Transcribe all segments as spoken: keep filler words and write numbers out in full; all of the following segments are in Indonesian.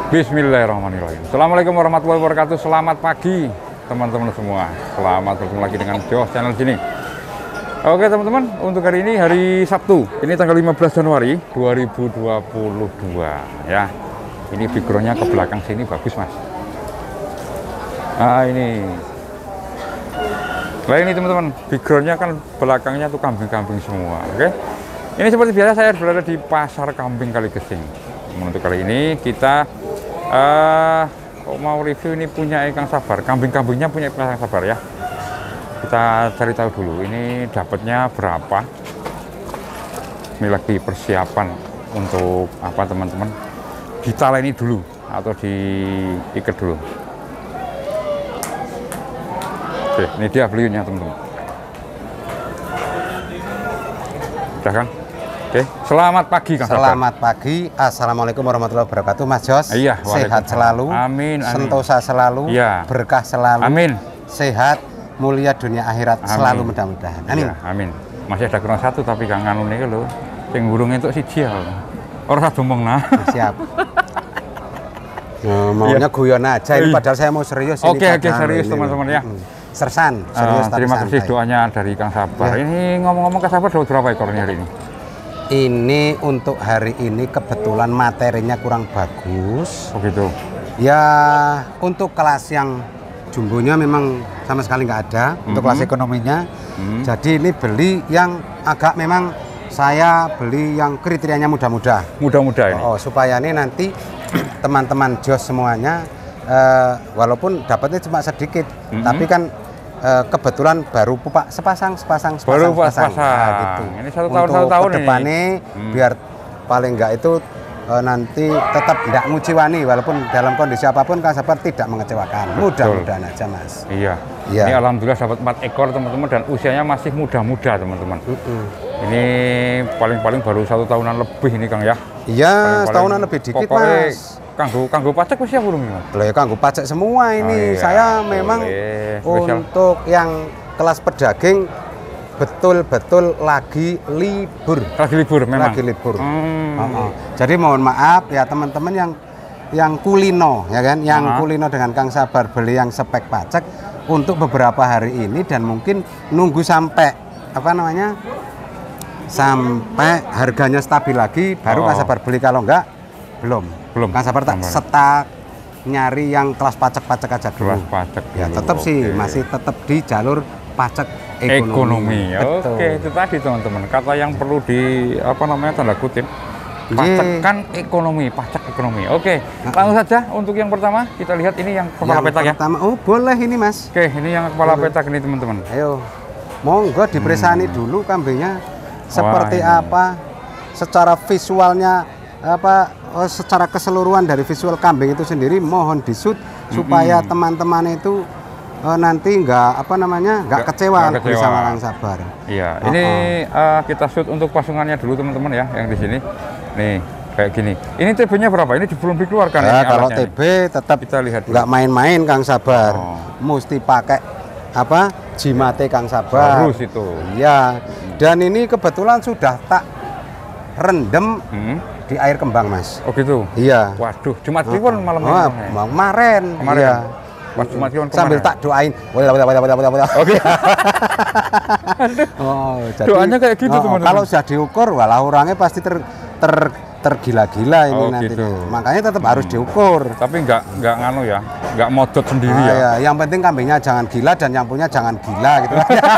Bismillahirrahmanirrahim. Assalamualaikum warahmatullahi wabarakatuh. Selamat pagi teman-teman semua. Selamat bertemu lagi dengan Jos channel sini. Oke teman-teman, untuk hari ini hari Sabtu. Ini tanggal lima belas Januari dua ribu dua puluh dua ya. Ini backgroundnya ke belakang sini bagus mas. Nah ini. Nah ini teman-teman, backgroundnya kan belakangnya tuh kambing-kambing semua. Oke. Ini seperti biasa saya berada di pasar kambing Kaligesing. Untuk kali ini kita Uh, mau review ini punya Kang Sabar, kambing-kambingnya punya Kang Sabar ya. Kita cari tahu dulu ini dapatnya berapa. Ini lagi persiapan untuk apa teman-teman? Ditaleni dulu atau diikat dulu. Oke, ini dia belinya teman-teman. Udah kan? Oke, selamat pagi Kang Sabar. Selamat pagi, assalamualaikum warahmatullahi wabarakatuh, Mas Jos. Iya, sehat selalu. Amin, amin. Sentosa selalu. Iya. Berkah selalu. Amin. Sehat, mulia dunia akhirat amin. Selalu mudah-mudahan. Amin. Iya, amin. Masih ada kurang satu tapi Kang Anu nih lho, sing burung entuk siji ya. Ora satu mong nah. Siap. Oh, maunya iya. Guyon aja ini, padahal saya mau serius. Oke, ini oke, serius teman-teman ya. Sersan, serius. Uh, terima kasih santai. Doanya dari Kang Sabar. Ya. Ini ngomong-ngomong Kang Sabar dapat berapa ekornya hari ini? Ini untuk hari ini kebetulan materinya kurang bagus. Oh gitu. Ya untuk kelas yang jumbonya memang sama sekali nggak ada. Mm-hmm. Untuk kelas ekonominya. Mm-hmm. Jadi ini beli yang agak memang saya beli yang kriterianya muda-muda. Muda-muda ini. Oh, supaya ini nanti teman-teman Jos semuanya uh, walaupun dapatnya cuma sedikit, mm-hmm. tapi kan Uh, kebetulan baru pupak sepasang sepasang sepasang baru sepasang, sepasang. Nah, gitu. Ini satu tahun satu tahun ini hmm. biar paling enggak itu uh, nanti tetap tidak nguciwani walaupun dalam kondisi apapun Kang Sabar tidak mengecewakan. Mudah-mudahan aja mas. Iya. Iya. Ini alhamdulillah dapat empat ekor teman-teman dan usianya masih muda-muda teman-teman. Uh -uh. Ini paling-paling baru satu tahunan lebih ini Kang ya. Iya, tahunan lebih dikit mas. Kanggo kanggo pacek usia burung ini. Boleh kanggo pacek semua ini. Oh, iya. Saya memang boleh. Untuk yang kelas pedaging betul-betul lagi libur. Lagi libur memang. Lagi libur. Hmm. Oh, oh. Jadi mohon maaf ya teman-teman yang yang kulino ya kan, yang uh -huh. kulino dengan Kang Sabar beli yang spek pacek untuk beberapa hari ini dan mungkin nunggu sampai apa namanya? Sampai harganya stabil lagi baru oh. Kang Sabar beli, kalau enggak belum. Belum. Kang Sabar tak setak nyari yang kelas pacek-pacek aja dulu. Kelas pacek. Ya tetap okay. sih masih tetap di jalur pacek ekonomi. ekonomi. Oke, itu tadi teman-teman. Kata yang perlu di apa namanya tanda kutip. Pacek kan ekonomi, pacek ekonomi. Oke, langsung saja untuk yang pertama kita lihat ini yang kepala yang petak pertama, ya. Oh, boleh ini, Mas. Oke, ini yang kepala hmm. petak ini teman-teman. Ayo. Monggo dipersani hmm. dulu kambingnya seperti Wah, apa? Secara visualnya apa oh, secara keseluruhan dari visual kambing itu sendiri mohon disut mm-hmm. supaya teman-teman itu uh, nanti enggak apa namanya enggak kecewa sama Kang Sabar. Iya, oh, ini oh. Uh, kita shoot untuk pasungannya dulu teman-teman ya yang di sini. Nih kayak gini. Ini T B-nya berapa? Ini belum dikeluarkan. Ya, kalau T B ini. Tetap kita lihat enggak main-main Kang Sabar. Oh. Mesti pakai apa? Jimate Kang Sabar. Harus itu. Iya. Dan ini kebetulan sudah tak rendem. Hmm. Di air kembang mas. Oh gitu? Iya. Waduh, Jumat Kliwon oh, malam oh, ini. Oh, kemarin. Kemarin. Iya. Pas Jumat Kliwon kemarin. Sambil tak doain. Oke. Oh, jadi doanya kayak gitu oh, teman-teman. Kalau sudah diukur, walau orangnya pasti ter, ter tergila-gila ini oh, nanti. Gitu. Makanya tetap hmm. harus diukur. Tapi enggak enggak nganu ya, enggak modot sendiri ah, ya. ya. Yang penting kambingnya jangan gila dan yang punya jangan gila gitu.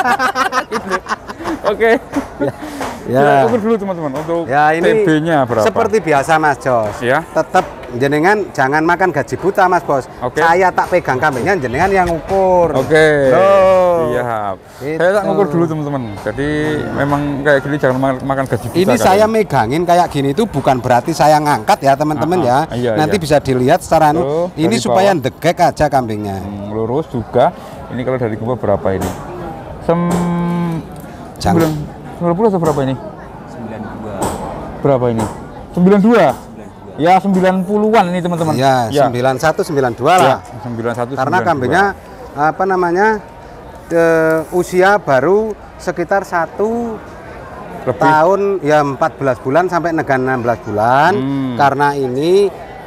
Oke. Ya. Ya. Kita ukur dulu teman-teman untuk ya, ini T B-nya berapa? Seperti biasa Mas Jos. Ya. Tetap jenengan jangan makan gaji buta Mas Bos. Okay. Saya tak pegang kambingnya, jenengan yang ukur. Oke. Okay. Oh. Siap. Itu. Saya tak ngukur dulu teman-teman. Jadi hmm. memang kayak gini jangan makan gaji buta. Ini saya ini. megangin kayak gini itu bukan berarti saya ngangkat ya teman-teman uh -huh. ya. Iya, Nanti iya. bisa dilihat secara oh, ini supaya bawah. Degek aja kambingnya. Hmm, lurus juga. Ini kalau dari gua berapa ini? Sem sembilan puluh atau berapa ini? sembilan puluh dua. Berapa ini? sembilan puluh dua. Ya sembilan puluhan ini teman-teman. Ya, ya. sembilan puluh satu sembilan puluh dua lah. Ya, sembilan puluh satu Karena sembilan puluh dua. Kambingnya apa namanya? De, usia baru sekitar satu tahun ya empat belas bulan sampai enam belas bulan. Hmm. Karena ini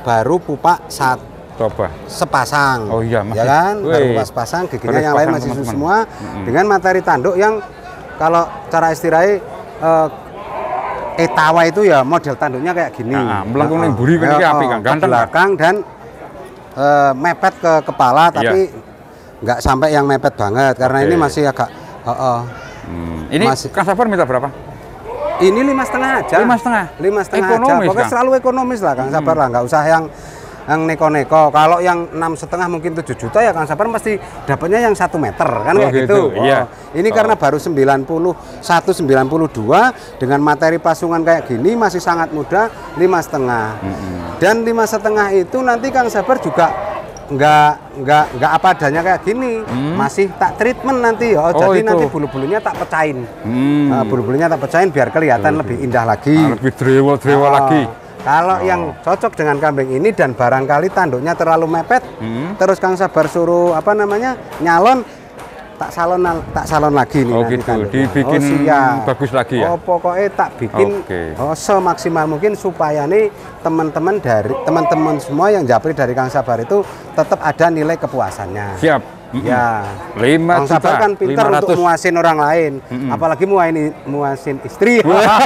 baru pupak saat coba sepasang. Oh iya, masih, ya kan? Wey. Baru pupak sepasang, giginya Baru yang lain sepasang, masih susu teman-teman. semua Mm-mm. dengan materi tanduk yang kalau cara istilahnya eh, etawa itu ya model tanduknya kayak gini. Nah, melengkung Nah, ning buri kan ya, iki apik oh, kan, ke ganteng kan? belakang dan eh, mepet ke kepala tapi Iya. nggak sampai yang mepet banget karena Oke. ini masih agak oh, oh. Hmm. Ini Masih- Kang Sabar minta berapa? Ini lima setengah aja. Lima setengah? Lima setengah aja. Ekonomis, Pokoknya Kang? selalu ekonomis lah, Kang Sabar lah. Nggak usah yang yang neko-neko. Kalau yang enam setengah mungkin tujuh juta ya Kang Sabar pasti dapatnya yang satu meter kan Oh, kayak gitu, gitu. iya. Ini Oh. karena baru sembilan puluh satu sembilan puluh dua dengan materi pasungan kayak gini masih sangat mudah lima setengah. Dan lima setengah itu nanti Kang Sabar juga nggak nggak nggak apa adanya kayak gini, masih tak treatment nanti ya. Oh, Jadi itu. nanti bulu-bulunya tak pecahin. Hmm. Nah, bulu-bulunya tak pecahin biar kelihatan lebih indah lagi. Ah, lebih drewo-drewo Oh, lagi. Kalau yang cocok dengan kambing ini dan barangkali tanduknya terlalu mepet, Hmm. terus Kang Sabar suruh apa namanya nyalon, tak salon tak salon lagi nih. Oh, nanti gitu. tanduknya. Dibikin oh, siap. bagus lagi ya? Oh pokoknya tak bikin Oke. oh, semaksimal mungkin supaya nih teman-teman dari teman-teman semua yang japri dari Kang Sabar itu tetap ada nilai kepuasannya. Siap. Mm-mm. Ya. lima Kang Sabar juta, kan pintar lima untuk ratus. muasin orang lain, Mm-mm. apalagi muasin muasin istri.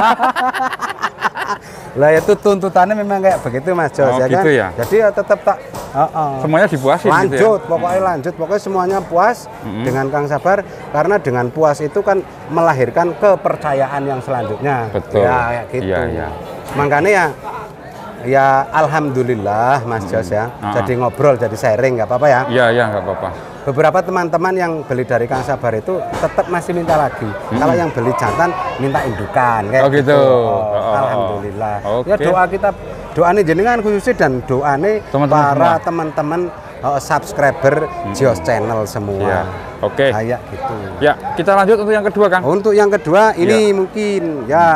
Lah itu tuntutannya memang kayak begitu Mas Jos Oh, ya kan. gitu ya? Jadi ya tetap tak oh, oh. Semuanya dipuasin lanjut, gitu ya? pokoknya lanjut, pokoknya semuanya puas Mm-mm. dengan Kang Sabar karena dengan puas itu kan melahirkan kepercayaan yang selanjutnya. Betul. Ya, kayak gitu. Iya, iya. Makanya ya ya alhamdulillah Mas Jos ya. Ah. Jadi ngobrol, jadi sharing nggak apa-apa ya. Iya, iya, nggak apa-apa. Beberapa teman-teman yang beli dari Kang Sabar itu tetap masih minta lagi. Kalau yang beli jantan minta indukan kayak Oh, gitu. Oh, Oh, alhamdulillah. oke. Ya doa kita doa ini jenengan khususnya dan doa ini Teman-teman para semua. teman-teman oh, subscriber Jios Channel semua. Iya. Oke. Kayak gitu. Ya, kita lanjut untuk yang kedua, Kang. Untuk yang kedua ini Iya. mungkin ya.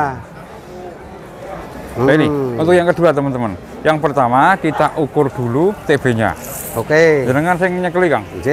Nah, ini Hmm, untuk yang kedua, teman-teman. Yang pertama kita ukur dulu T B-nya. Oke. Jenengan saya nyekeli, Kang. J.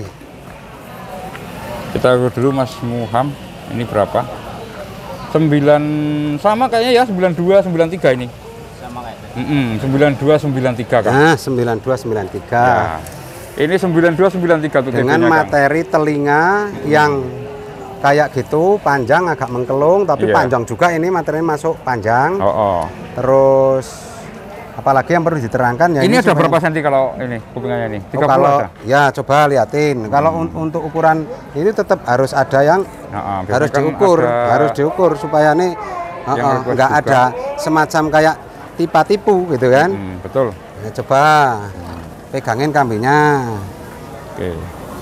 Kita ukur dulu Mas Muham. Ini berapa? sembilan sama kayaknya ya, sembilan dua sembilan tiga ini. Sama kayak Mm-mm, sembilan dua sembilan tiga, Kang. Nah, sembilan dua sembilan tiga. Ya. Ini sembilan dua sembilan tiga tuh Dengan T B-nya, Kang. materi telinga yang kayak gitu, panjang agak mengkelung tapi Iya. panjang juga, ini materinya masuk panjang. Oh, oh. Terus apalagi yang perlu diterangkan ya Ini ada supaya- berapa senti kalau ini kupingannya ini? Oh, tiga puluh kalau ada? ya coba liatin. Kalau un- untuk ukuran ini tetap harus ada yang Nah, biasanya harus kan diukur, ada harus diukur supaya nih uh, yang uh, request nggak juga. ada semacam kayak tipa-tipu gitu kan. Hmm, betul. Ya, coba pegangin kambingnya. Oke.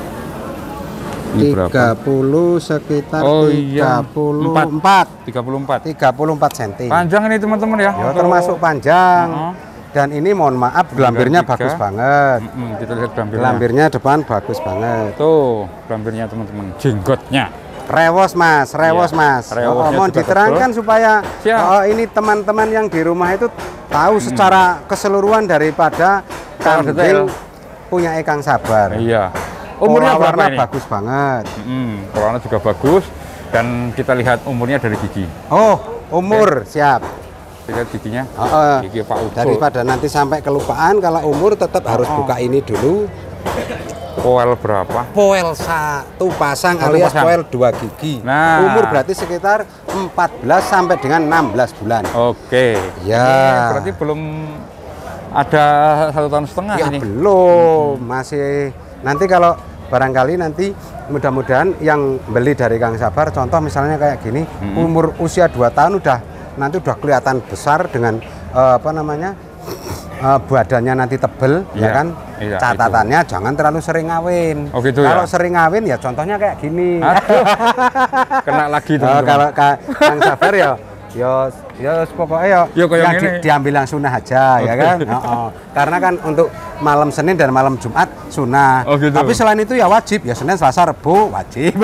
Ini berapa? tiga puluh sekitar Oh, iya. tiga puluh empat. tiga puluh empat. tiga puluh empat senti. Panjang ini teman-teman ya. Ya, untuk- termasuk panjang. Uh-huh. Dan ini mohon maaf gelambirnya tiga. bagus banget. Mm-mm, kita lihat gelambirnya. Gelambirnya depan bagus banget. Tuh, gelambirnya teman-teman. Jenggotnya. Rewos Mas, rewos Iya, Mas. rewosnya mohon juga diterangkan supaya Siap. oh, ini teman-teman yang di rumah itu tahu secara keseluruhan daripada Secara kambing detail. punya Kang Sabar. Iya. Umurnya Pola berapa warna ini? bagus banget. Mm, warna juga bagus dan kita lihat umurnya dari gigi. Oh, umur siap. Kita lihat giginya. Oh, oh. Gigi Pak Ucul. Daripada nanti sampai kelupaan, kalau umur tetap harus Oh. buka ini dulu. Poel berapa? Poel satu pasang Satu alias pasang. poel dua gigi. Nah. Umur berarti sekitar empat belas sampai dengan enam belas bulan. Oke. Ya. Ini berarti belum ada satu tahun setengah Ya ini. belum, masih nanti kalau barangkali nanti mudah-mudahan yang beli dari Kang Sabar, contoh misalnya kayak gini, Mm-mm. umur usia dua tahun udah nanti udah kelihatan besar dengan eh, apa namanya eh, badannya nanti tebel, ya Iya, kan? iya, Catatannya jangan terlalu sering ngawin. Oh, gitu kalau ya? sering ngawin ya contohnya kayak gini. Aduh. Kena lagi Eh, teman-teman. kalau Ka- Kang Sabar ya ya ya pokoknya ya, Ya, kayak yang gini. di- diambil yang sunnah aja ya kan. Oh, karena kan untuk malam Senin dan malam Jumat sunnah. Oh, gitu. Tapi selain itu ya wajib ya Senin, Selasa, Rabu wajib.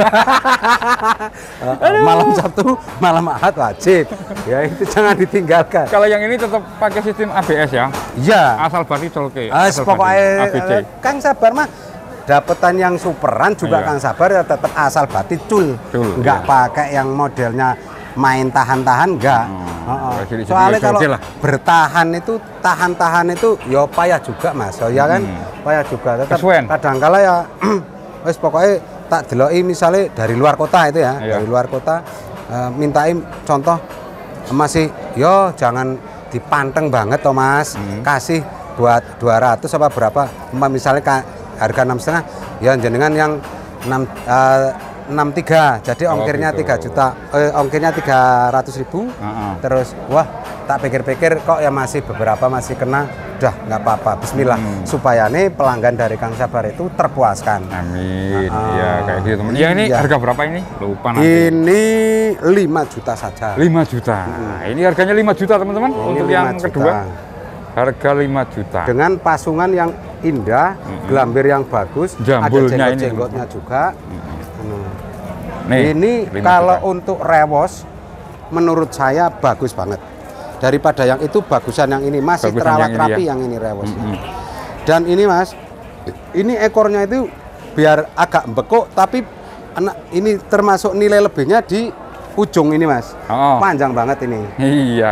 Oh, malam Sabtu, malam Ahad wajib. Ya itu jangan ditinggalkan. Kalau yang ini tetap pakai sistem A B S ya. Iya. Asal bati colke. Ah, asal pokoknya bati, A B C. eh, Kang Sabar mah dapetan yang superan juga Iya. Kang Sabar ya tetap asal bati cul. Cul, Enggak iya. pakai yang modelnya main tahan-tahan enggak. Hmm. Oh, oh. Jadi- jadi Soalnya oke kalau lah. bertahan itu tahan-tahan itu ya payah juga Mas. Oh ya kan? Hmm. Payah juga. Tetap Kesuwen. kadang-kala ya wis pokoknya tak deloki misalnya dari luar kota itu ya, Iya. dari luar kota eh, mintain contoh masih yo jangan dipanteng banget toh Mas. Hmm. Kasih buat dua ratus apa berapa? Umpama misalnya ka- harga enam setengah ya jenengan yang enam eh, enam tiga jadi Oh, ongkirnya gitu. tiga juta eh, ongkirnya tiga ratus ribu. Heeh. Terus wah tak pikir-pikir kok ya masih beberapa masih kena, udah nggak apa-apa Bismillah Hmm. supaya nih pelanggan dari Kang Sabar itu terpuaskan. Amin. Ah, Iya kayak gitu teman. Ya ini iya. harga berapa ini? Lupa nanti. Ini lima juta saja. lima juta. Nah, ini harganya lima juta teman-teman. Ini Untuk lima yang juta. kedua harga lima juta. Dengan pasungan yang indah, gelambir yang bagus, Jambulnya ada ini. jenggot-jenggotnya juga. Anu. Nih, Ini lima kalau juta. untuk rewos menurut saya bagus banget. Daripada yang itu bagusan yang ini masih Bagusan terawat yang ini rapi ya? yang ini rewos. Mm-mm. Dan ini Mas, ini ekornya itu biar agak bekuk tapi anak ini termasuk nilai lebihnya di ujung ini Mas. Oh. Panjang banget ini. Iya.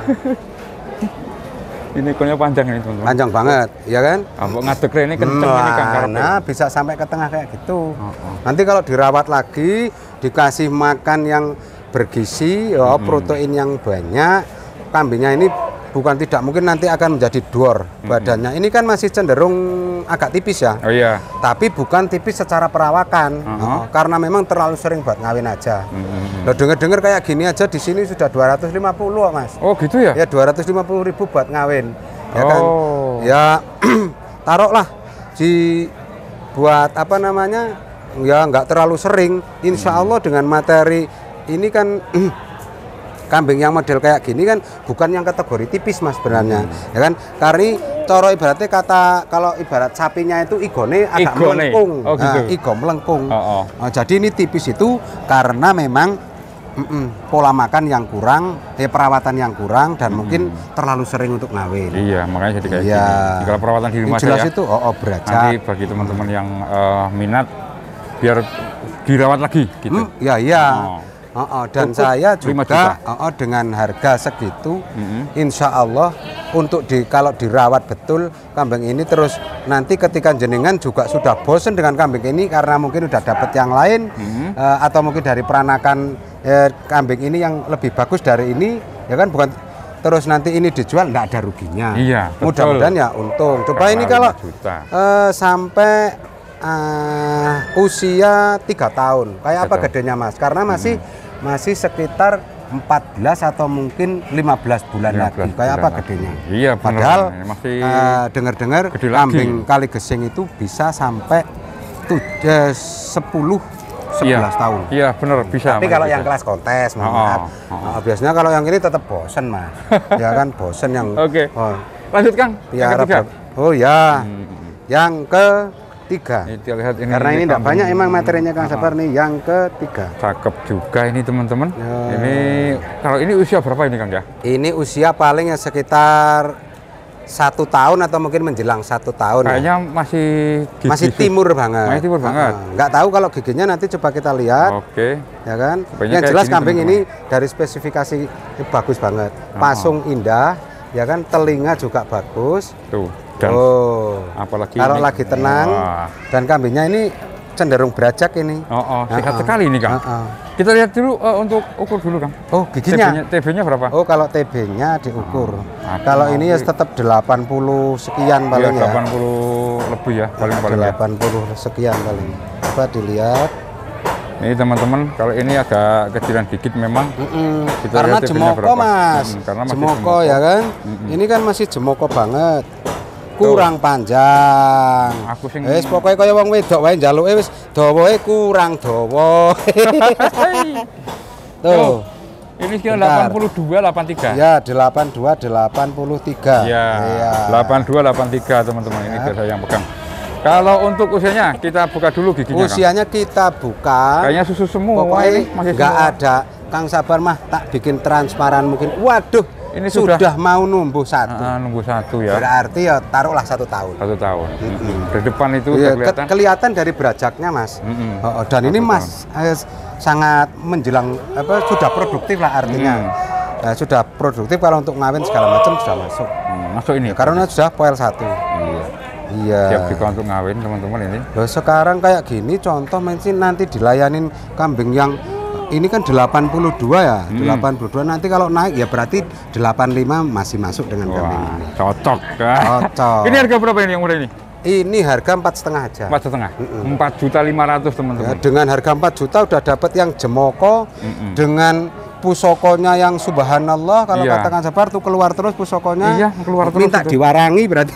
Ini ekornya panjang ini teman-teman. Panjang banget, ya kan? Ambok ngadeg ini kenceng ini Kang karepnya. Nah, bisa sampai ke tengah kayak gitu. Oh, oh. Nanti kalau dirawat lagi, dikasih makan yang bergizi, ya, protein yang banyak, kambingnya ini bukan tidak mungkin nanti akan menjadi dor badannya. Ini kan masih cenderung agak tipis ya. Oh iya. Tapi bukan tipis secara perawakan, Uh-huh. Oh, karena memang terlalu sering buat ngawin aja. Mm-mm. Loh denger-denger kayak gini aja di sini sudah dua ratus lima puluh Mas. Oh gitu ya? Ya dua ratus lima puluh ribu buat ngawin. Ya kan? Oh. Ya taruhlah di buat apa namanya? Ya nggak terlalu sering. Insya Allah dengan materi ini kan kambing yang model kayak gini kan bukan yang kategori tipis Mas sebenarnya. Ya kan? Karena coro ibaratnya kata kalau ibarat sapinya itu igone agak Igone. melengkung. Oh, gitu. Nah, igo melengkung. Oh, oh. Nah, jadi ini tipis itu karena memang mm-mm, pola makan yang kurang, eh, perawatan yang kurang dan mungkin terlalu sering untuk ngawin. Iya, makanya jadi kayak Iya. gini. Kalau perawatan di rumah Ini jelas saya, itu oh, oh berajak. nanti bagi teman-teman yang eh, minat biar dirawat lagi gitu. Hmm, ya iya. Oh. Oh, oh, dan Cukup saya lima juga juta. oh, oh, dengan harga segitu, Mm-mm. insya Allah untuk di kalau dirawat betul kambing ini terus nanti ketika jenengan juga sudah bosen dengan kambing ini karena mungkin udah dapat yang lain Mm-mm. eh, atau mungkin dari peranakan eh, kambing ini yang lebih bagus dari ini ya kan bukan terus nanti ini dijual nggak ada ruginya. Iya, betul. Mudah-mudahan ya untung. Coba Karena ini kalau lima juta. eh, sampai eh, usia tiga tahun kayak Tiga apa tahun. gedenya Mas? Karena masih masih sekitar empat belas atau mungkin lima belas bulan lima lagi. belas Kayak bulan apa lagi. gedenya? Iya, bener. Padahal Masih eh, dengar-dengar gede lagi. kambing kali gesing itu bisa sampai tuh, eh, sepuluh sebelas Iya. tahun. Iya, bener bisa. Tapi Mas, kalau bisa. yang kelas kontes, Oh, maaf. oh, oh. Nah, biasanya kalau yang ini tetap bosen Mas. Ya kan bosen yang. Oke. Oh, Lanjut Kang. Yang piara ketiga. ber- Oh ya. Hmm. Yang ketiga. Ini kita lihat ini. Karena ini tidak kambing. banyak emang materinya Kang Ah, Sabar nih. Yang ketiga. Cakep juga ini teman-teman. Ya. Ini kalau ini usia berapa ini Kang ya? Ini usia paling ya sekitar satu tahun atau mungkin menjelang satu tahun. ya. Kayaknya masih gigi Masih sih. timur banget. Masih timur banget. Ah, nggak tahu kalau giginya nanti coba kita lihat. Oke. Ya kan? Sebenarnya Yang kayak jelas gini, kambing teman-teman. ini dari spesifikasi ini bagus banget. Pasung indah, ya kan? Telinga juga bagus. Tuh. Dan Oh. apalagi Kalau ini- lagi tenang Wah. dan kambingnya ini cenderung berajak ini. Oh, oh, sehat Ah, ah. sekali ini Kang. Ah, ah. Kita lihat dulu eh, untuk ukur dulu Kang. Oh, giginya. T B-nya berapa? Oh, kalau T B-nya diukur. Apa? Kalau ini ya tetap delapan puluh sekian Iya, paling ya. delapan puluh lebih ya, paling-paling ya. delapan puluh sekian paling. Coba dilihat. Ini teman-teman, kalau ini agak kecilan dikit memang. Mm-mm. Kita Karena lihat T B-nya jemoko berapa. Mas. Mm, karena masih jemoko, jemoko. ya kan. Mm-mm. Ini kan masih jemoko banget. Kurang panjang. Aku sing- Wis pokoke kaya wong wedok wae njaluke wis dawae kurang dawa. Tuh. Oh, ini sekitar Bentar. delapan puluh dua, delapan puluh tiga. Ya, delapan puluh dua, delapan puluh tiga. Ya, Iya. delapan puluh dua, delapan puluh tiga teman-teman. Ini Ya. biar saya yang pegang. Kalau untuk usianya, kita buka dulu giginya Kang. Usianya kita buka. Kayaknya susu semua. Pokoknya ini masih nggak semua. ada Kang Sabar mah tak bikin transparan mungkin. Waduh, Ini sudah, sudah- mau numbuh satu. Ah, nunggu satu ya. Berarti ya taruhlah satu tahun. Satu tahun. Mm-mm. Di depan itu Iya, udah kelihatan. ke- kelihatan dari berajaknya Mas. Mm-mm. Oh, oh, dan Satu ini tahun. Mas, eh, sangat menjelang apa sudah produktif lah artinya. Hmm. Nah, sudah produktif kalau untuk ngawin segala macam sudah masuk. Hmm, masuk ini. Karena sudah poel satu. Iya. Iya. Siap juga untuk ngawin teman-teman ini. Loh, sekarang kayak gini contoh mungkin nanti dilayanin kambing yang ini kan delapan puluh dua ya, hmm. delapan puluh dua nanti kalau naik ya berarti delapan puluh lima masih masuk dengan Wah, kambing ini. Cocok. Cocok. Ini harga berapa ini yang muda ini? Ini harga empat setengah aja. Empat setengah. Empat juta lima ratus teman-teman. Ya, dengan harga empat juta udah dapat yang jemoko mm-mm. dengan pusokonya yang subhanallah kalau iya. katakan sabar tuh keluar terus pusokonya. Iya, keluar terus. Minta itu. Diwarangi berarti.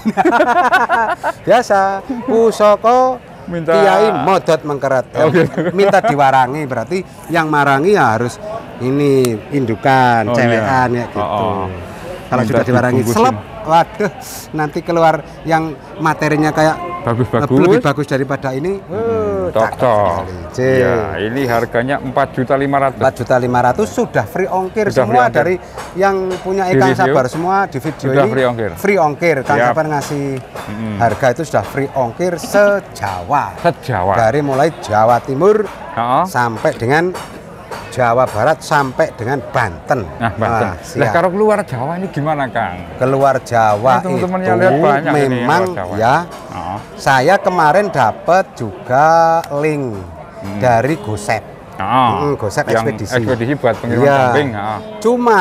Biasa pusoko minta kiai modot mengkeret. Oh, gitu. Minta diwarangi berarti yang marangi ya harus ini indukan, oh, cewekan iya. ya gitu. Oh, oh. Kalau sudah diwarangi selep, waduh, nanti keluar yang materinya kayak bagus-bagus, lebih bagus daripada ini. Hmm, cocok. Ya, ini harganya empat juta lima ratus. empat juta lima ratus sudah free ongkir sudah semua free ongkir. Dari yang punya ikan sabar semua di video sudah ini free ongkir. Free ongkir. Kang yep. Sabar ngasih hmm. harga itu sudah free ongkir se-Jawa. Se-Jawa. Dari mulai Jawa Timur uh-huh. sampai dengan Jawa Barat sampai dengan Banten. Nah, Banten. Nah, kalau keluar Jawa ini gimana, Kang? Keluar Jawa nah, itu lihat memang ini, ya. Oh. Saya kemarin dapat juga link hmm. dari Gosep. Oh. Hmm, Gosep ekspedisi. Ekspedisi buat pengiriman ya. Kambing. Oh. Cuma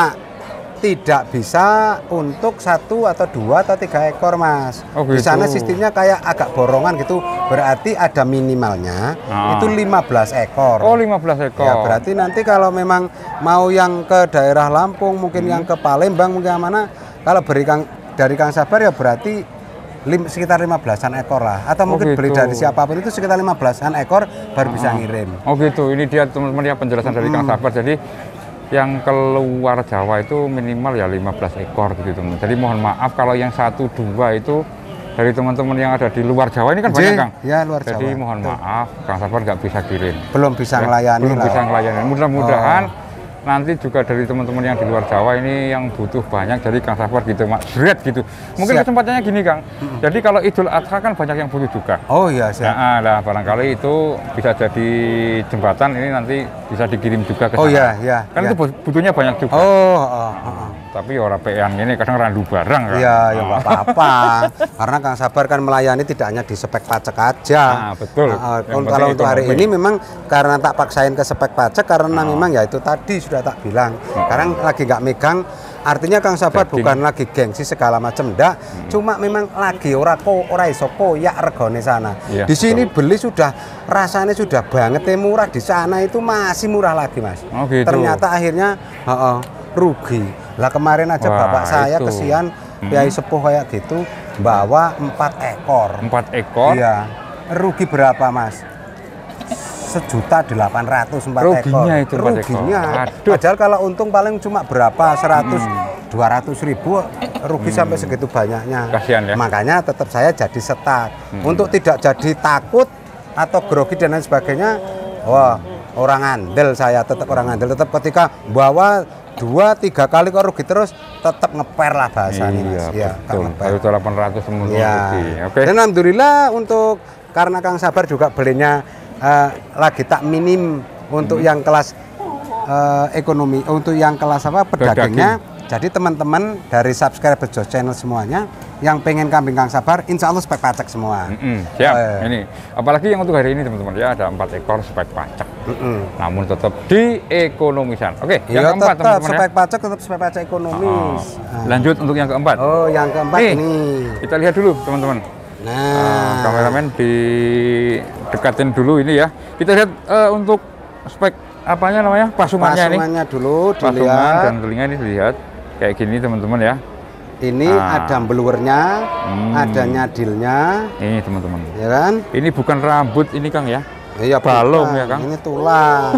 tidak bisa untuk satu atau dua atau tiga ekor, Mas. Oh, gitu. Di sana sistemnya kayak agak borongan gitu. Berarti ada minimalnya ah. itu lima belas ekor. Oh, lima belas ekor. Ya, berarti nanti kalau memang mau yang ke daerah Lampung, mungkin hmm. yang ke Palembang, mungkin yang mana, kalau beri Kang, dari Kang Sabar ya berarti lim, sekitar lima belasan ekor lah. Atau oh, mungkin gitu. Beli dari siapapun itu sekitar lima belasan ekor baru ah. bisa ngirim. Oh gitu. Ini dia teman-teman ya penjelasan hmm. dari Kang Sabar. Jadi yang keluar Jawa itu minimal ya lima belas ekor gitu teman. Jadi mohon maaf kalau yang satu dua itu dari teman-teman yang ada di luar Jawa ini kan J, banyak Kang. Ya luar Jadi Jawa. mohon maaf Kang Sabar nggak bisa kirim. Belum bisa ya, melayani. Belum lah. bisa melayani. Mudah-mudahan oh. nanti juga dari teman-teman yang di luar Jawa ini yang butuh banyak, jadi Kang Sabar gitu mak berat gitu. Mungkin siap. Kesempatannya gini Kang. Mm-hmm. Jadi kalau Idul Adha kan banyak yang butuh juga. Oh iya siap. Nah, nah barangkali itu bisa jadi jembatan ini nanti bisa dikirim juga ke sana. Oh iya iya. Kan iya. itu butuhnya banyak juga. Oh, oh, oh, oh. Tapi orang P N ini kadang randu barang kan. Iya, ya nggak apa-apa. Karena Kang Sabar kan melayani tidak hanya di spek pajak aja. Nah, betul. Nah, kalau untuk hari ini memang karena tak paksain ke spek pajak karena oh. memang ya itu tadi sudah tak bilang. Sekarang lagi nggak megang, artinya Kang Sabar Daging. Bukan lagi gengsi segala macam, ndak. Hmm. Cuma memang lagi ora ko ora iso koyak regone sana. Ya, di sini betul. Beli sudah rasanya sudah banget ya murah, di sana itu masih murah lagi Mas. Oh, gitu. Ternyata akhirnya oh, oh, rugi. Lah kemarin aja Wah, bapak saya itu. Kesian hmm. Kiai sepuh kayak gitu bawa empat ekor. Empat ekor? Iya. Rugi berapa Mas? Sejuta delapan ratus empat ruginya ekor. Itu ruginya. Ekor. Padahal kalau untung paling cuma berapa seratus dua ratus ribu rugi hmm. sampai segitu banyaknya. Kasihan ya. Makanya tetap saya jadi setak hmm. untuk tidak jadi takut atau grogi dan lain sebagainya. Wah orang andel saya tetap orang andel tetap ketika bawa dua tiga kali kok rugi terus tetap ngeper lah bahasanya iya, Mas. Iya, betul. delapan ratus semua ya. Rugi. Oke. Dan alhamdulillah untuk karena Kang Sabar juga belinya uh, lagi tak minim untuk hmm. yang kelas uh, ekonomi, untuk yang kelas apa pedagangnya. Jadi teman-teman dari subscriber Jos Channel semuanya yang pengen kambing Kang Sabar, insya Allah spek pacak semua. Mm-mm, siap. Uh, ini apalagi yang untuk hari ini teman-teman ya ada empat ekor spek pacak. Mm-mm. Namun tetap di ekonomisan. Oke, ya, yang keempat teman-teman spek ya. pacak tetap spek pacak ekonomis. Oh, oh. Lanjut untuk yang keempat. Oh, yang keempat nih, ini. Kita lihat dulu teman-teman. Nah, uh, kameramen didekatin dulu ini ya. Kita lihat uh, untuk spek apanya namanya pasungannya, pasungannya ini. dulu Pasungan dilihat. dan telinga ini dilihat kayak gini teman-teman ya. Ini ah. ada beluernya, hmm. ada nyadilnya. Ini teman-teman. Ya kan? Ini bukan rambut ini Kang ya. Iya, balung ya Kang. Ini tulang.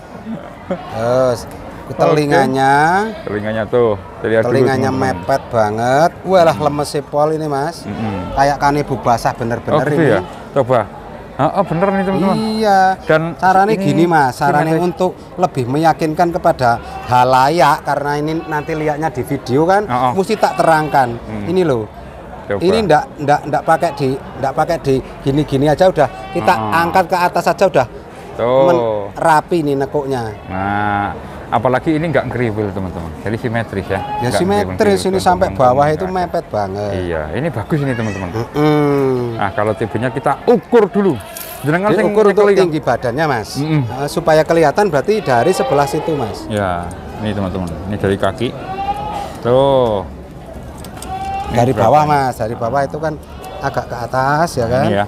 Terus telinganya. Okay. Telinganya tuh. Lihat telinganya dulu, mepet banget. Walah lemes pol ini Mas. Mm-hmm. Kayak kanibu basah bener-bener oh, ini. Ya? Coba. Oh, bener nih teman-teman. Iya. Dan caranya gini Mas, caranya untuk lebih meyakinkan kepada halayak karena ini nanti lihatnya di video kan, oh, oh. mesti tak terangkan. Hmm. Ini loh. Coba. Ini ndak ndak ndak pakai di ndak pakai di gini-gini aja udah kita oh, oh. angkat ke atas aja udah Tuh. Men, rapi nih nekuknya. Nah, apalagi ini nggak kriwil teman-teman, jadi simetris ya. Ya Nggak simetris kriwil, ini sampai bawah itu nggak ada. mepet banget. Iya, ini bagus ini teman-teman. Mm-mm. Nah, kalau tibenya kita ukur dulu. Jenengan sing Diukur untuk nikeli, Kang. tinggi badannya mas. Mm-mm. Nah, supaya kelihatan berarti dari sebelah situ mas. Ya, ini teman-teman, ini dari kaki. Tuh. Ini Dari berapa bawah ini? mas, dari bawah itu kan agak ke atas ya kan. Ini ya.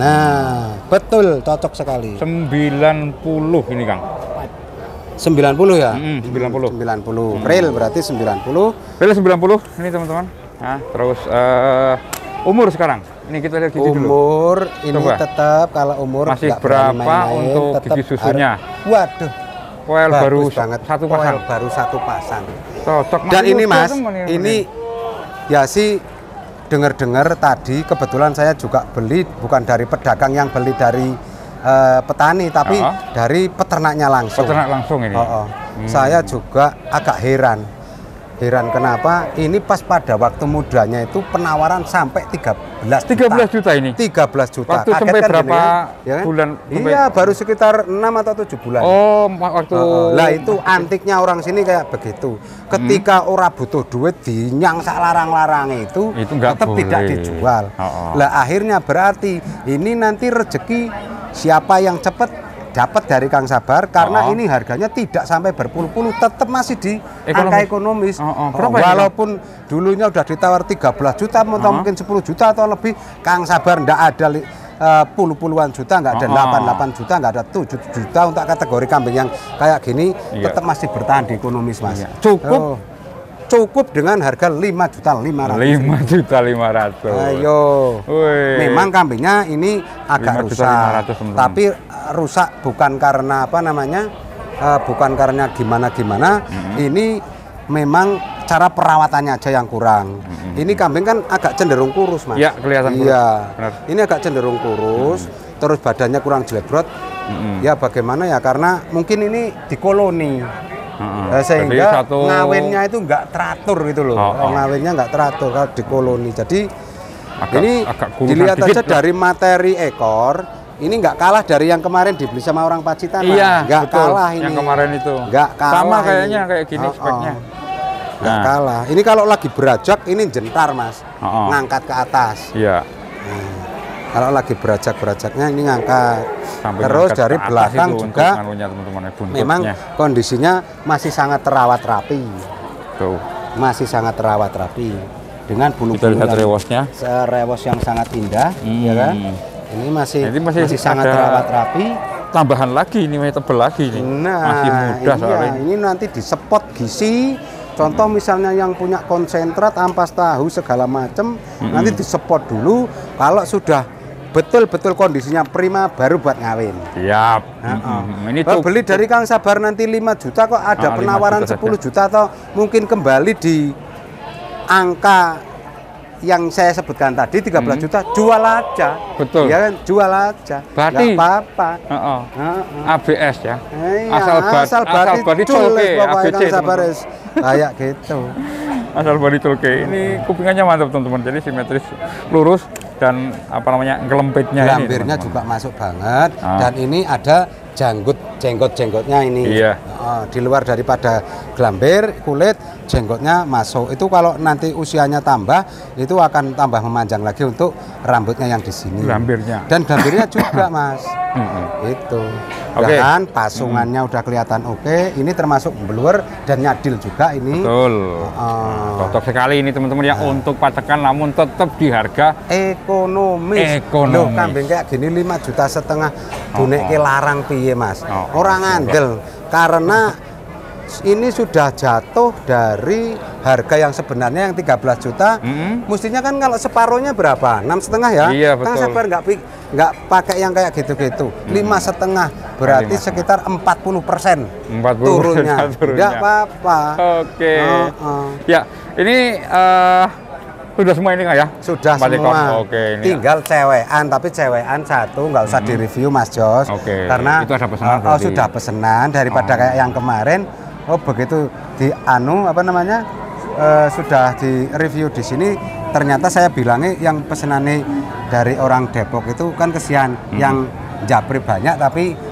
Nah, betul, cocok sekali. sembilan puluh ini Kang. sembilan puluh ya? Mm, sembilan puluh. sembilan puluh. Real berarti sembilan puluh. Pilih sembilan puluh ini teman-teman. Nah, terus eh, umur sekarang. Ini kita lihat gigi dulu. Umur ini Coba. tetap kalau umur Masih nggak berani berapa main-main, untuk tetap gigi susunya? harus- Waduh, Koel bagus baru banget. satu Koel pasang. baru satu pasang. Cocok. Dan Masih ini muda, mas, teman, ini ya sih dengar-dengar tadi kebetulan saya juga beli bukan dari pedagang yang beli dari eh, petani, tapi Oh. dari peternaknya langsung. peternak langsung ini. Oh, oh. Hmm. Saya juga agak heran. Heran kenapa? Ini pas pada waktu mudanya itu penawaran sampai tiga belas tiga belas juta ini. tiga belas juta. Waktu Kaget sampai kan berapa jenengan? Ya kan? bulan? Sampai- Iya, baru sekitar enam atau tujuh bulan. Oh, ma- waktu. Oh, oh. Lah itu antiknya orang sini kayak begitu. Ketika orang butuh duit dinyang sak larang-larang itu, Itu nggak tetap tidak boleh. dijual. Oh, oh. Lah akhirnya berarti ini nanti rezeki siapa yang cepat dapat dari Kang Sabar karena Oh. ini harganya tidak sampai berpuluh-puluh, tetap masih di Ekonomis. angka ekonomis. Oh, oh. Oh, Berapa ini, walaupun dulunya udah ditawar tiga belas juta atau Oh. mungkin sepuluh juta atau lebih, Kang Sabar ndak ada li- eh, puluh-puluhan juta, nggak ada Oh, oh. delapan delapan juta, nggak ada tujuh juta untuk kategori kambing yang kayak gini. Iya. Tetap masih bertahan di ekonomis mas. Iya. Cukup? Oh, cukup dengan harga lima juta lima ratus. lima juta lima ratus. Ayo. Wih. Memang kambingnya ini agak lima juta rusak, lima ratus, teman-teman. tapi uh, rusak bukan karena apa namanya, uh, bukan karena gimana-gimana. Mm-hmm. Ini memang cara perawatannya aja yang kurang. Mm-hmm. Ini kambing kan agak cenderung kurus mas. Iya, kelihatan kurus. Iya. Benar. Ini agak cenderung kurus, terus badannya kurang jelebrot. Mm-mm. Ya bagaimana ya? Karena mungkin ini di koloni. Heeh. Eh, sehingga Jadi satu ngawinnya itu nggak teratur gitu loh. Oh, oh. Ngawinnya nggak teratur kalau di koloni. Jadi Agak- ini agak kurusan dilihat dikit aja lah. dari materi ekor, ini nggak kalah dari yang kemarin dibeli sama orang Pacitan. Mas. Iya, nggak betul. kalah ini. Yang kemarin itu. Nggak kalah. Sama ini. kayaknya kayak gini Oh, oh. speknya. Nggak Nah. kalah. Ini kalau lagi berajak ini jentar mas, Oh, oh. ngangkat ke atas. Iya. Nah, kalau lagi berajak-berajaknya ini ngangkat. Sampai Terus ngangkat dari ke atas belakang itu juga untuk anunya, teman-teman, buntutnya. memang kondisinya masih sangat terawat rapi. Tuh. Masih sangat terawat rapi dengan bulu Kita lihat rewosnya. rewos yang sangat indah, ya kan? Ini masih Nah, ini masih masih, sangat ada- terawat rapi. Tambahan lagi ini masih tebel lagi ini. Nah, Masih muda iya, soalnya. ini nanti disepot gizi. Contoh misalnya yang punya konsentrat, ampas tahu segala macam, nanti disepot dulu. Kalau sudah betul-betul kondisinya prima, baru buat ngawin. Siap. Heeh. Mm-mm. Ini Kalau tuh beli dari Kang Sabar nanti lima juta kok ada Ah, lima penawaran juta sepuluh juta atau mungkin kembali di angka yang saya sebutkan tadi tiga belas Hmm. juta, jual aja. Betul. Ya kan, jual aja. Berarti- Nggak apa-apa. Heeh. Heeh. A B S ya. Iya, Asal bat- asal asal badi badi cul, colke, pokoknya A B C, Kang Sabar teman-teman. wis kayak gitu. Asal body tulke. Ini kupingannya mantap teman-teman. Jadi simetris, lurus dan apa namanya gelempitnya ini. Lambirnya teman-teman. juga masuk banget. Ah. Dan ini ada janggut jenggot-jenggotnya ini. Iya. Oh, di luar daripada gelambir, kulit, jenggotnya masuk. Itu kalau nanti usianya tambah, itu akan tambah memanjang lagi untuk rambutnya yang di sini. Gelambirnya. Dan gelambirnya juga, Mas. Mm-mm. Itu. Oke. Dan pasungannya udah kelihatan oke. Ini termasuk blower dan nyadil juga ini. Betul. Oh. Cocok sekali ini teman-teman yang untuk patekan namun tetap di harga Ekonomis. Ekonomis. Loh, kambing kayak gini lima juta setengah dunekke Oh, oh. larang piye Mas? Oh, oh. Orang ngandel karena ini sudah jatuh dari harga yang sebenarnya yang tiga belas juta. Mm-mm. Mestinya kan kalau separuhnya berapa? Enam setengah ya? Iya, Kang betul. Sabar nggak pi- nggak pakai yang kayak gitu-gitu. Lima setengah berarti Lima sekitar empat puluh persen empat puluh persen turunnya. turunnya. Nggak apa-apa. Oke. Oh, oh. Ya, ini eh, sudah semua ini nggak ya? Sudah Empat ekor. semua. Oke, ini. Tinggal cewekan, tapi cewekan satu nggak usah direview Mas Jos. Oke, Karena itu ada pesanan oh, oh, berarti. sudah pesanan daripada Oh. kayak yang kemarin. Oh begitu di anu apa namanya eh, sudah di review di sini. Ternyata saya bilangnya yang pesenannya dari orang Depok itu kan kesian Hmm. yang japri banyak tapi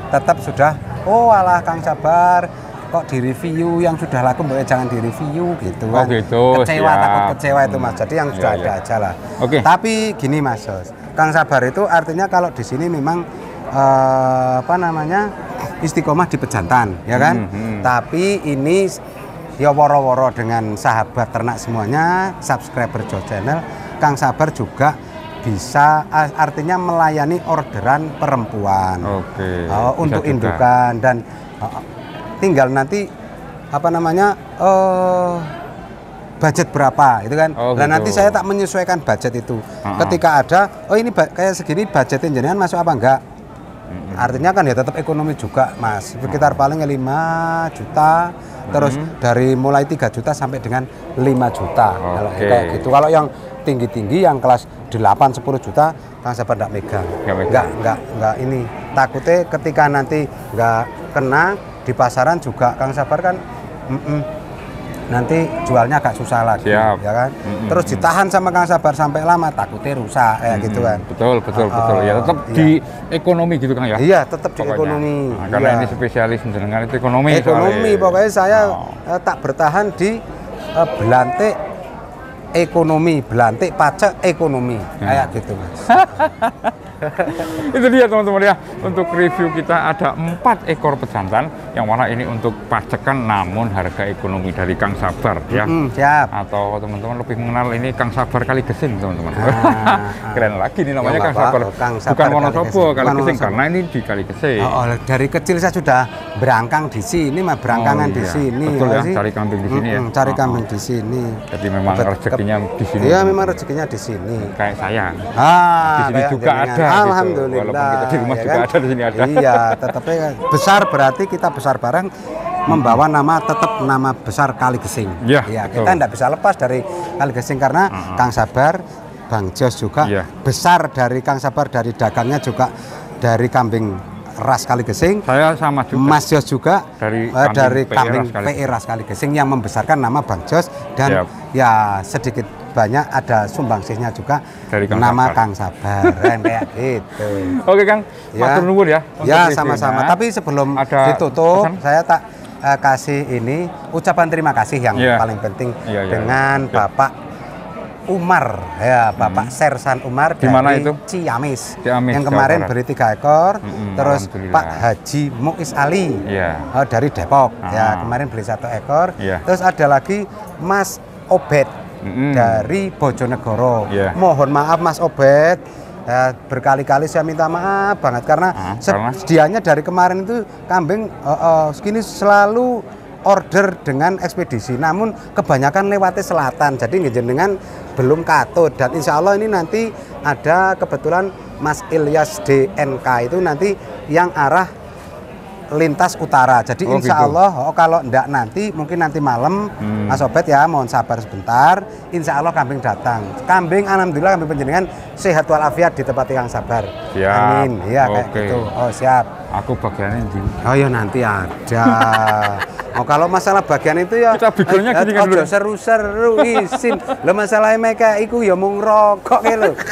tetap sudah oh alah Kang Sabar kok di review yang sudah laku boleh jangan di review gitu kan. Oh gitu, kecewa siap. takut kecewa itu Mas. Jadi yang Hmm, sudah iya, ada iya. aja lah. Oke. Tapi gini Mas Jos, Kang Sabar itu artinya kalau di sini memang eh, apa namanya istiqomah di pejantan ya kan. Hmm, hmm. Tapi ini ya woro-woro dengan sahabat ternak semuanya, subscriber Jos Channel, Kang Sabar juga bisa artinya melayani orderan perempuan. Oke. Uh, bisa untuk juga. indukan dan uh, tinggal nanti apa namanya uh, budget berapa itu kan. Oh, nah gitu. nanti saya tak menyesuaikan budget itu. Uh-uh. Ketika ada oh ini kayak segini budget jenengan masuk apa enggak? Mm-mm. Artinya kan ya tetap ekonomi juga Mas. Sekitar paling lima juta terus dari mulai tiga juta sampai dengan lima juta. Kalau Oke. kayak gitu. Kalau yang tinggi-tinggi yang kelas delapan sepuluh juta Kang Sabar enggak megang. Nggak megang. Enggak, enggak, enggak ini. Takutnya ketika nanti enggak kena di pasaran juga Kang Sabar kan mm-mm, nanti jualnya agak susah lagi. Siap. Ya kan. Mm-mm. Terus ditahan sama Kang Sabar sampai lama takutnya rusak kayak Hmm, gitu kan. Betul, betul, Oh, betul. Ya tetap iya. di ekonomi gitu Kang ya. Iya, tetap di Pokoknya. ekonomi. Nah, karena Iya. ini spesialis jenengan itu ekonomi. Ekonomi soalnya. pokoknya saya Oh. eh, tak bertahan di eh, belantik ekonomi, belantik pajak ekonomi Hmm. kayak gitu Mas. Itu dia teman-teman ya, untuk review kita ada empat ekor pejantan yang mana ini untuk pajakan namun harga ekonomi dari Kang Sabar ya. Hmm, siap. Atau teman-teman lebih mengenal ini Kang Sabar Kali Gesing teman-teman. Ah, Keren lagi nih namanya Ya, Kang nggak Sabar. apa-apa, Kang Sabar Bukan Kali Wonosobo Gesing. Kali Bukan Gesing Wonosobo. karena ini di Kali Gesing. Oh, oh, dari kecil saya sudah berangkang di sini, mah berangkangan Oh, di iya. sini. Betul ya, sih? cari kambing di sini ya. Mm-mm, cari Oh, kambing oh. di sini. Jadi memang Kebet- rezekinya di sini. Iya, memang rezekinya di sini. Kayak saya. Ah, Di sini kayak juga jenengan. ada gitu. Alhamdulillah. Walaupun kita di rumah ya juga ada, di sini ada. Iya, tetapnya besar berarti kita besar bareng membawa nama tetap nama besar Kali Gesing. Iya, Iya, betul. kita tidak bisa lepas dari Kali Gesing karena Uh-uh. Kang Sabar, Bang Jos juga Iya. besar dari Kang Sabar dari dagangnya juga dari kambing ras Kali Gesing. Saya sama juga. Mas Jos juga Dari eh, kambing dari P E kambing ras Kali P E ras Kali Gesing yang membesarkan nama Bang Jos dan Siap. ya sedikit banyak ada sumbangsihnya juga Dari Kang nama Sabar. Kang Sabar kan kayak gitu. Oke Kang, Ya. matur nuwun ya. untuk Ya reviewnya. sama-sama. Tapi sebelum Ada ditutup pesan? saya tak eh, kasih ini ucapan terima kasih yang Iya. paling penting Iya, iya. dengan Iya. Bapak Umar ya Bapak Sersan Umar Di mana dari itu? Ciamis, Ciamis, yang Jawa kemarin Barat. beri tiga ekor, Mm-mm, terus alhamdulillah. Pak Haji Muiz Ali Iya. eh, dari Depok Ah. ya kemarin beli satu ekor, Iya. terus ada lagi Mas Obed Mm-mm. dari Bojonegoro. Iya. Mohon maaf Mas Obed, ya, berkali-kali saya minta maaf banget karena Ah, se- karena? sedianya dari kemarin itu kambing eh, eh, segini selalu order dengan ekspedisi, namun kebanyakan lewatnya selatan, jadi ngejenengan belum katut dan insya Allah ini nanti ada kebetulan Mas Ilyas D N K itu nanti yang arah lintas utara. Jadi Oh, insya gitu. Allah oh, kalau enggak nanti mungkin nanti malam Hmm. Mas Obed ya mohon sabar sebentar. Insya Allah kambing datang. Kambing alhamdulillah kambing penjenengan sehat walafiat di tempat yang sabar. Siap. Amin. Iya kayak Oke. gitu. Oh siap. Aku bagiannya di Oh ya nanti ada. Oh kalau masalah bagian itu ya Kita bigelnya gini kan dulu. ojo seru-seru isin. Lo masalah mereka iku ya mung rokok ke lo.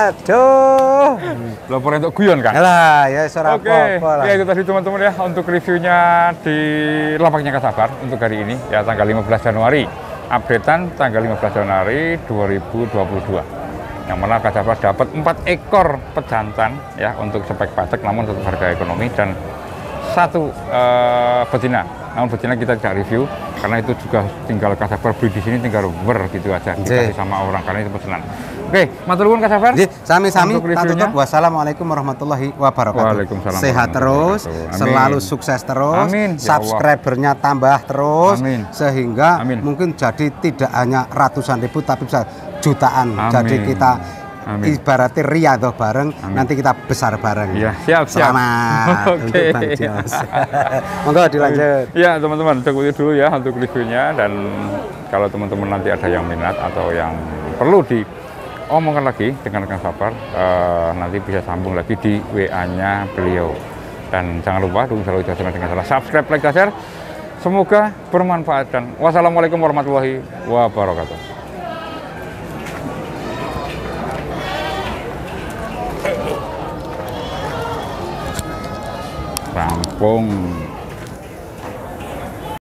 Aduh. Lapor untuk guyon kan. Lah ya ora Oke, apa-apa lah. ya itu tadi teman-teman ya untuk reviewnya di lapaknya Kang Sabar untuk hari ini ya tanggal lima belas Januari. Updatean tanggal lima belas Januari dua ribu dua puluh dua. Yang mana Kang Sabar dapat empat ekor pejantan ya untuk spek pajak namun tetap harga ekonomi dan satu eh, betina. Namun betina kita tidak review karena itu juga tinggal Kang Sabar beli di sini tinggal ber gitu aja dikasih Nggih. sama orang karena itu pesanan. Oke, matur nuwun Kang Sabar. Nggih, sami-sami Untuk tak reviewnya. tutup. Wassalamualaikum warahmatullahi wabarakatuh. Waalaikumsalam Sehat terus, warahmatullahi wabarakatuh. selalu Amin. sukses terus, Amin, ya Allah. subscribernya tambah terus, Amin. sehingga Amin. mungkin jadi tidak hanya ratusan ribu tapi bisa jutaan. Amin. Jadi kita Amin. ibaratnya riadoh bareng, Amin. nanti kita besar bareng. Iya, siap, siap. Selamat Oke. untuk Bang Jos. Monggo dilanjut. Ya teman-teman, cukup itu dulu ya untuk reviewnya dan kalau teman-teman nanti ada yang minat atau yang perlu diomongkan lagi dengan Kang Sabar, eh, nanti bisa sambung lagi di W A-nya beliau. Dan jangan lupa dukung selalu channel dengan salah subscribe, like, dan share. Semoga bermanfaat dan wassalamualaikum warahmatullahi wabarakatuh. rampung.